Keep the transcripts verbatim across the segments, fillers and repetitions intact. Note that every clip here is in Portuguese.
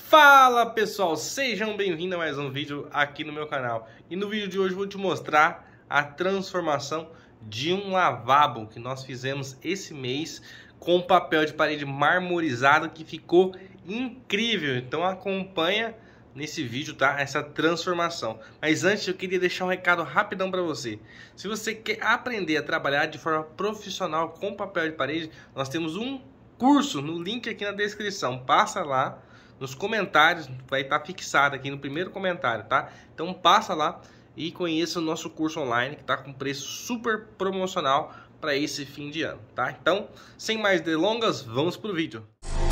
Fala pessoal, sejam bem-vindos a mais um vídeo aqui no meu canal. E no vídeo de hoje eu vou te mostrar a transformação de um lavabo que nós fizemos esse mês com papel de parede marmorizado, que ficou incrível. Então acompanha nesse vídeo, tá? Essa transformação. Mas antes eu queria deixar um recado rapidão para você. Se você quer aprender a trabalhar de forma profissional com papel de parede, nós temos um curso no link aqui na descrição. Passa lá nos comentários, vai estar fixado aqui no primeiro comentário, tá? Então passa lá e conheça o nosso curso online, que está com preço super promocional para esse fim de ano, tá? Então, sem mais delongas, vamos pro vídeo.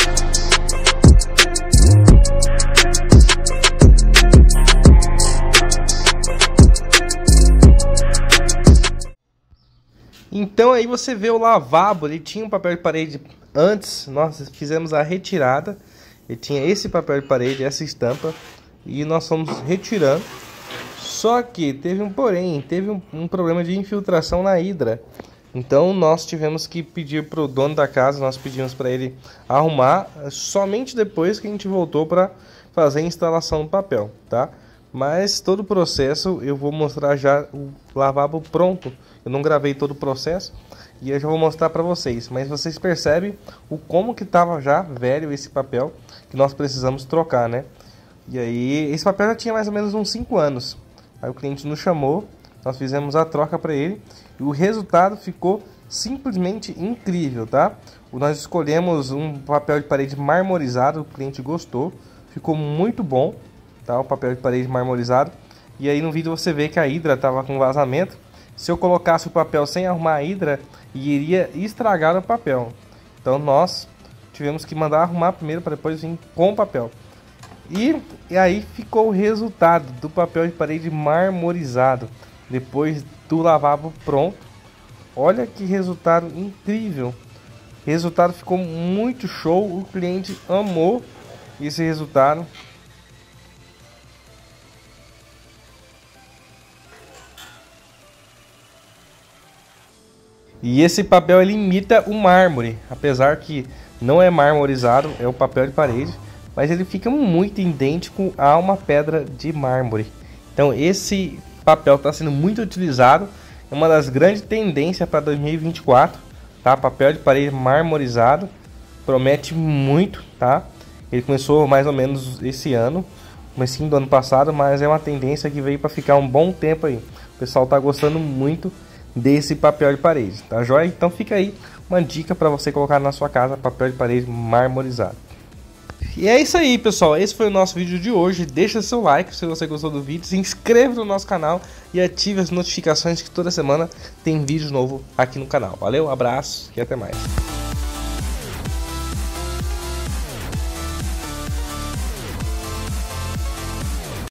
Então aí você vê o lavabo, ele tinha um papel de parede antes, nós fizemos a retirada. Ele tinha esse papel de parede, essa estampa, e nós fomos retirando. Só que teve um porém, teve um, um problema de infiltração na hidra. Então nós tivemos que pedir para o dono da casa, nós pedimos para ele arrumar somente depois que a gente voltou para fazer a instalação do papel, tá? Mas todo o processo eu vou mostrar já o lavabo pronto. Eu não gravei todo o processo e eu já vou mostrar para vocês. Mas vocês percebem o como que estava já velho esse papel, que nós precisamos trocar, né? E aí, esse papel já tinha mais ou menos uns cinco anos. Aí o cliente nos chamou, nós fizemos a troca para ele e o resultado ficou simplesmente incrível, tá? Nós escolhemos um papel de parede marmorizado, o cliente gostou, ficou muito bom, tá? O papel de parede marmorizado. E aí no vídeo você vê que a hidra estava com vazamento. Se eu colocasse o papel sem arrumar a hidra, iria estragar o papel. Então nós tivemos que mandar arrumar primeiro para depois vir com o papel. E, e aí ficou o resultado do papel de parede marmorizado depois do lavabo pronto. Olha que resultado incrível. O resultado ficou muito show. O cliente amou esse resultado. E esse papel ele imita o mármore, apesar que não é marmorizado, é o papel de parede, mas ele fica muito idêntico a uma pedra de mármore. Então esse papel está sendo muito utilizado, é uma das grandes tendências para dois mil e vinte e quatro, tá? Papel de parede marmorizado, promete muito, tá? Ele começou mais ou menos esse ano, comecinho do ano passado, mas é uma tendência que veio para ficar um bom tempo aí. O pessoal está gostando muito desse papel de parede, tá joia? Então fica aí uma dica para você colocar na sua casa, papel de parede marmorizado. E é isso aí, pessoal, esse foi o nosso vídeo de hoje. Deixa seu like se você gostou do vídeo, se inscreva no nosso canal e ative as notificações, que toda semana tem vídeo novo aqui no canal. Valeu, abraço e até mais.